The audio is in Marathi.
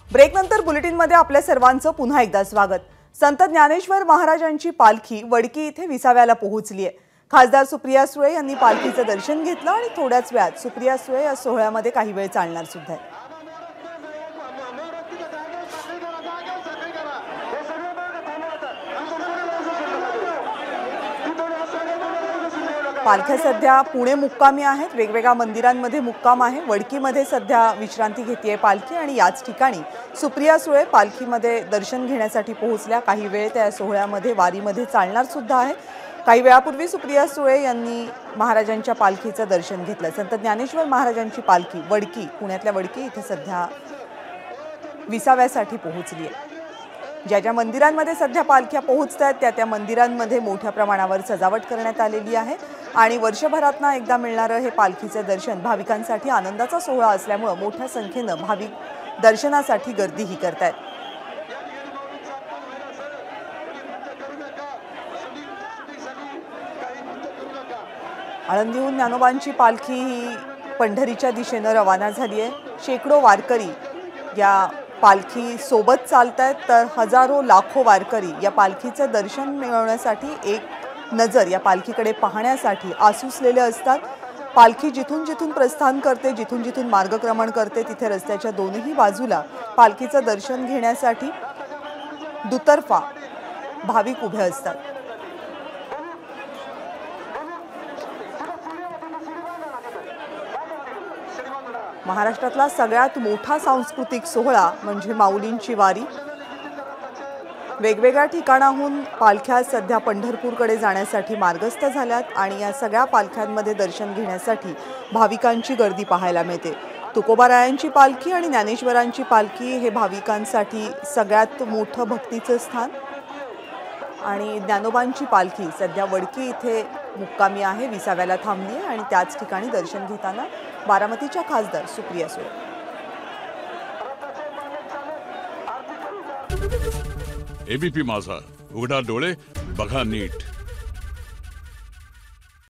ब्रेकनंतर बुलेटिनमध्ये आपल्या सर्वांचं पुन्हा एकदा स्वागत। संत ज्ञानेश्वर महाराजांची पालखी वडकी इथे विसाव्याला पोहोचली आहे। खासदार सुप्रिया सुळे यांनी पालखीचं दर्शन घेतलं आणि थोड्याच वेळात सुप्रिया सुळे या सोहळ्यामध्ये काही वेळ चालणार सुद्धा आहे। पालख्या सध्या पुणे मुक्कामी आहेत, वेगवेगळ्या मंदिरांमध्ये मुक्काम आहे। वडकीमध्ये सध्या विश्रांती घेतेय पालखी आणि याच ठिकाणी सुप्रिया सुळे पालखीमध्ये दर्शन घेण्यासाठी पोहोचल्या। काही वेळ त्या सोहळ्यामध्ये वारीमध्ये चालणार सुद्धा आहे। काही वेळापूर्वी सुप्रिया सुळे यांनी महाराजांच्या पालखीचं दर्शन घेतलं। संत ज्ञानेश्वर महाराजांची पालखी वडकी, पुण्यातल्या वडकी इथे सध्या विसाव्यासाठी पोहोचली आहे। ज्या ज्या मंदिरांमध्ये सध्या पालख्या पोहोचतात त्या मंदिरांमध्ये मोठ्या प्रमाणावर सजावट करण्यात आलेली आहे आणि वर्षभरातनं एकदा मिळणारं हे पालखीचं दर्शन भाविकांसाठी आनंदाचा सोहळा असल्यामुळे मोठ्या संख्येनं भाविक दर्शनासाठी गर्दीही करतात। आळंदीहून ज्ञानोबांची पालखी ही पंढरीच्या दिशेनं रवाना झाली आहे। शेकडो वारकरी या पालखी सोबत चालतात, तर हजारो लाखो वारकरी या पालखीचं दर्शन मिळवण्यासाठी एक नजर या पालखीकडे पाहण्यासाठी आसुसलेले असतात। पालखी जिथून जिथून प्रस्थान करते, जिथून जिथून मार्गक्रमण करते, तिथे रस्त्याच्या दोन्ही बाजूला पालखीचं दर्शन घेण्यासाठी दुतर्फा भाविक उभे असतात। महाराष्ट्रातला सगळ्यात मोठा सांस्कृतिक सोहळा म्हणजे माऊलींची वारी। वेगवेगळ्या ठिकाणाहून पालख्या सध्या पंढरपूरकडे जाण्यासाठी मार्गस्थ झाल्यात आणि या सगळ्या पालख्यांमध्ये दर्शन घेण्यासाठी भाविकांची गर्दी पाहायला मिळते। तुकोबारायांची पालखी आणि ज्ञानेश्वरांची पालखी हे भाविकांसाठी सगळ्यात मोठं भक्तीचं स्थान आणि ज्ञानोबांची पालखी सध्या वडकी इथे मुक्कामी आहे, विसाव्याला थांबली आहे आणि त्याच ठिकाणी दर्शन घेताना बारामतीच्या खासदार सुप्रिया सुळे। एबीपी माझा, उघडा डोळे बघा नीट।